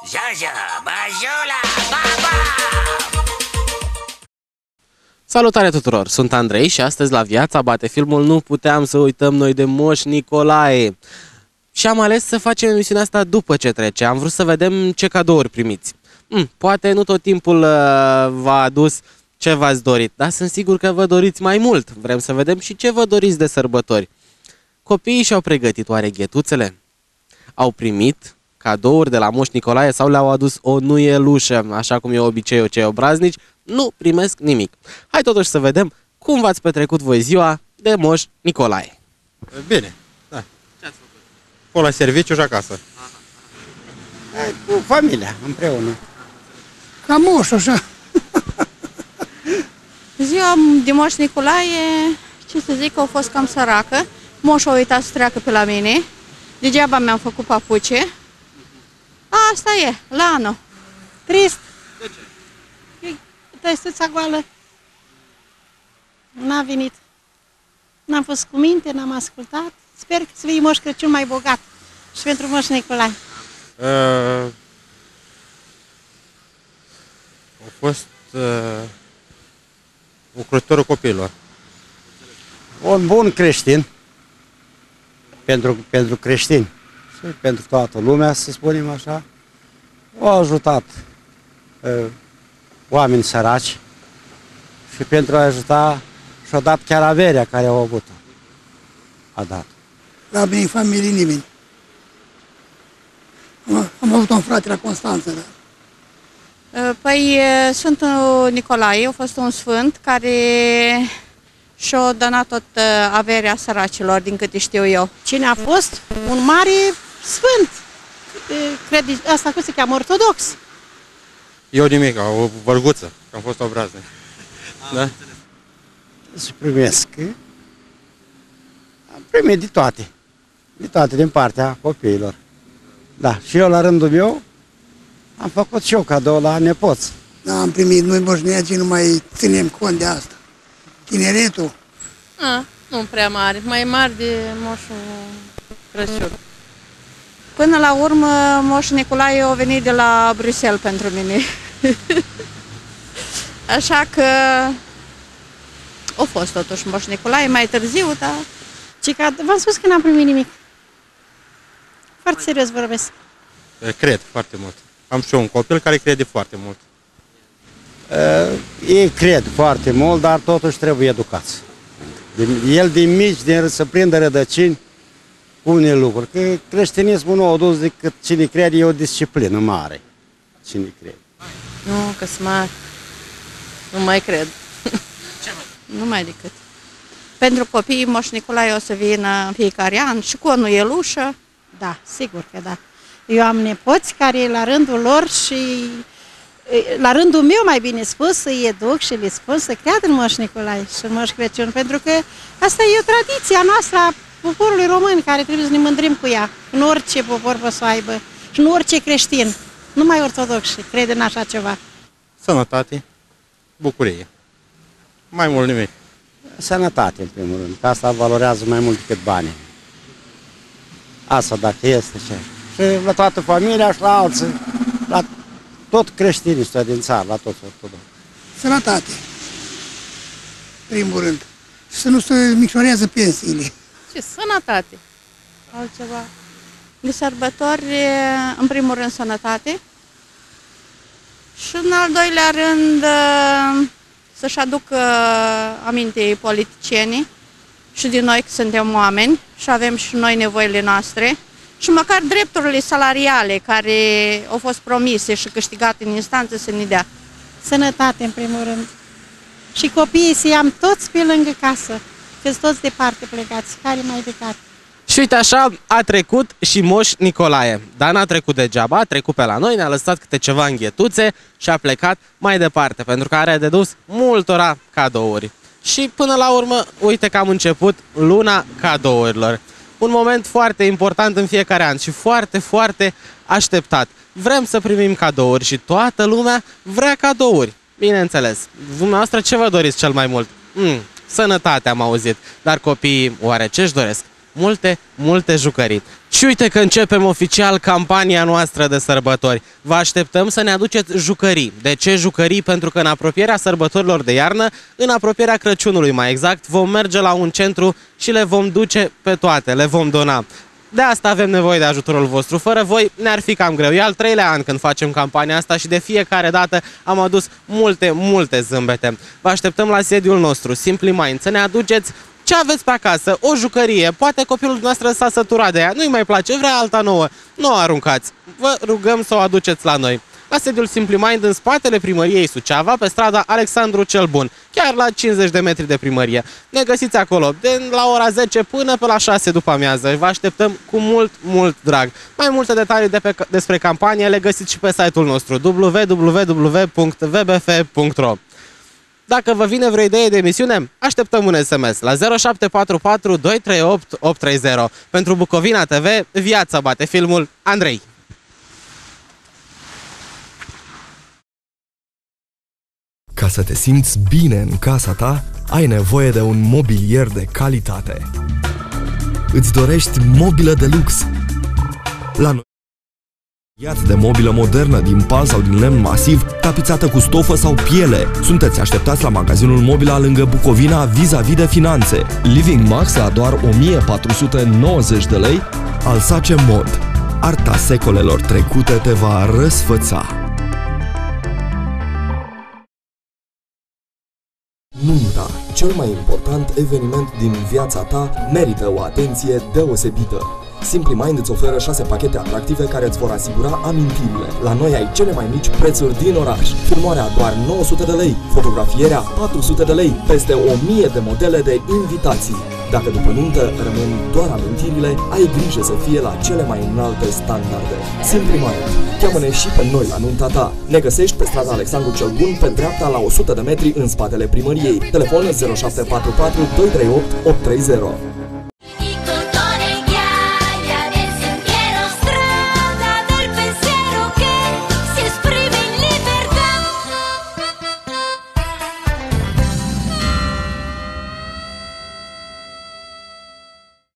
Jojo, Bajula, Baba! Salutare tuturor, sunt Andrei și astăzi la Viața Bate Filmul nu puteam să uităm noi de Moș Nicolae. Și am ales să facem emisiunea asta după ce trece, am vrut să vedem ce cadouri primiți. Poate nu tot timpul v-a adus ce v-ați dorit, dar sunt sigur că vă doriți mai mult. Vrem să vedem și ce vă doriți de sărbători. Copiii și-au pregătit oare ghetuțele? Au primit cadouri de la Moș Nicolae sau le-au adus o nuielușă, așa cum e obiceiul cei obraznici? Nu primesc nimic. Hai totuși să vedem cum v-ați petrecut voi ziua de Moș Nicolae. Bine, da. Ce ați făcut? Fost la serviciu și acasă. Cu familia, împreună. Ca moș, așa. Ziua de Moș Nicolae, ce să zic, a fost cam săracă. Moșul a uitat să treacă pe la mine. Degeaba mi-am făcut papuce. Asta e, la anul. Trist. De ce? Tăistuța goală. N-a venit. N-am fost cu minte, n-am ascultat. Sper că să fie Moș Crăciun mai bogat. Și pentru Moș Nicolae. A fost ocrotitorul copiilor. Un bun creștin pentru creștini și pentru toată lumea, să spunem așa. Au ajutat oameni săraci și pentru a ajuta și-au dat chiar averea care au avut-o. A dat. La mine, familie, nimeni. Am avut un frate la Constanța, da. Păi Sfântul Nicolae a fost un sfânt care și-a donat tot averea săracilor, din câte știu eu. Cine a fost? Un mare sfânt. Cred, asta cum se cheamă, ortodox. Eu nimic, o vărguță, că am fost obraznic. Da? Să primesc. Am primit de toate. De toate din partea copiilor. Da, și eu la rândul meu am făcut și eu cadou la nepoți. Da, am primit, noi moșneagii nu mai ținem cont de asta. Tineretul. Nu prea mare, mai mare de Moșul Crăciun. Până la urmă, Moș Nicolae a venit de la Bruxelles pentru mine. Așa că a fost totuși Moș Nicolae mai târziu, dar... V-am spus că n-am primit nimic. Foarte serios vorbesc. Cred foarte mult. Am și eu un copil care crede foarte mult. Ei cred foarte mult, dar totuși trebuie educați. El din mici, să prindă rădăcini cu unele lucruri. Că creștinismul nu a dus decât cine crede, e o disciplină mare. Cine crede. Nu, că smart. Nu mai cred. Nu mai decât. Pentru copii, Moș Nicolae o să vină în fiecare an și cu o nuielușă. Da, sigur că da. Eu am nepoți care la rândul lor și la rândul meu, mai bine spus, îi educ și le spun să creadă în Moș Nicolae și în Moș Crăciun, pentru că asta e o tradiție a noastră, a poporului român, care trebuie să ne mândrim cu ea, în orice popor poate să o aibă și în orice creștin, numai ortodoxi crede în așa ceva. Sănătate, bucurie. Mai mult nimic. Sănătate, în primul rând, că asta valorează mai mult decât banii. Asta dacă este ce. Și la toată familia și la alții, la tot creștinii ăștia din țară, la toți ortodoxi. Sănătate, primul rând. Să nu se micșorează pensiile. Ce sănătate? Altceva. De sărbători, în primul rând, sănătate. Și în al doilea rând, să-și aducă aminte politicienii și din noi că suntem oameni și avem și noi nevoile noastre. Și măcar drepturile salariale care au fost promise și câștigate în instanță să ne dea. Sănătate, în primul rând. Și copiii să i-am toți pe lângă casă, că sunt toți departe plecați, care mai departe. Și uite așa a trecut și Moș Nicolae. Dar n-a trecut degeaba, a trecut pe la noi, ne-a lăsat câte ceva în ghetuțe și a plecat mai departe, pentru că are de dus multora cadouri. Și până la urmă, uite că am început luna cadourilor. Un moment foarte important în fiecare an și foarte, foarte așteptat. Vrem să primim cadouri și toată lumea vrea cadouri. Bineînțeles. Dumneavoastră ce vă doriți cel mai mult? Sănătate am auzit. Dar copiii oare ce își doresc? multe jucării. Și uite că începem oficial campania noastră de sărbători. Vă așteptăm să ne aduceți jucării. De ce jucării? Pentru că în apropierea sărbătorilor de iarnă, în apropierea Crăciunului mai exact, vom merge la un centru și le vom duce pe toate, le vom dona. De asta avem nevoie de ajutorul vostru. Fără voi ne-ar fi cam greu. E al 3-lea an când facem campania asta și de fiecare dată am adus multe zâmbete. Vă așteptăm la sediul nostru, Simply Mind, să ne aduceți ce aveți pe acasă, o jucărie, poate copilul noastră s-a săturat de ea, nu-i mai place, vrea alta nouă, nu o aruncați. Vă rugăm să o aduceți la noi. La sediul Simply Mind, în spatele primăriei Suceava, pe strada Alexandru cel Bun, chiar la 50 de metri de primărie. Ne găsiți acolo, de la ora 10 până pe la 6 după amiază. Vă așteptăm cu mult drag. Mai multe detalii despre campanie le găsiți și pe site-ul nostru www.vbf.ro. Dacă vă vine vreo idee de emisiune, așteptăm un SMS la 0744 238 830. Pentru Bucovina TV, viața bate filmul. Andrei. Ca să te simți bine în casa ta, ai nevoie de un mobilier de calitate. Îți dorești mobilă de lux? La noi de mobilă modernă din pal sau din lemn masiv, tapizată cu stofă sau piele. Sunteți așteptați la magazinul Mobila lângă Bucovina vis-a-vis de finanțe. Living Max la doar 1490 de lei. Alsace Mod. Arta secolelor trecute te va răsfăța. Nunta, cel mai important eveniment din viața ta, merită o atenție deosebită. Simply Mind îți oferă 6 pachete atractive care îți vor asigura amintirile. La noi ai cele mai mici prețuri din oraș. Filmarea doar 900 de lei, fotografierea 400 de lei, peste 1000 de modele de invitații. Dacă după nuntă rămân doar amintirile, ai grijă să fie la cele mai înalte standarde. Simply Mind, cheamă-ne și pe noi la nunta ta. Ne găsești pe strada Alexandru cel Bun, pe dreapta la 100 de metri în spatele primăriei. Telefon 0744 238 830.